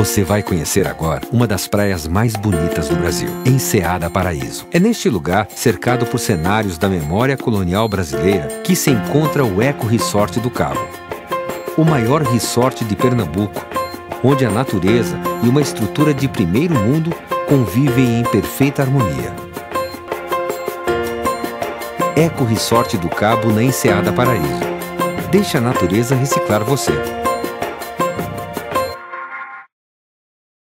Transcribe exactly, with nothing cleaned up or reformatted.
Você vai conhecer agora uma das praias mais bonitas do Brasil, Enseada Paraíso. É neste lugar, cercado por cenários da memória colonial brasileira, que se encontra o Eco Resort do Cabo. O maior resort de Pernambuco, onde a natureza e uma estrutura de primeiro mundo convivem em perfeita harmonia. Eco Resort do Cabo, na Enseada Paraíso. Deixe a natureza reciclar você.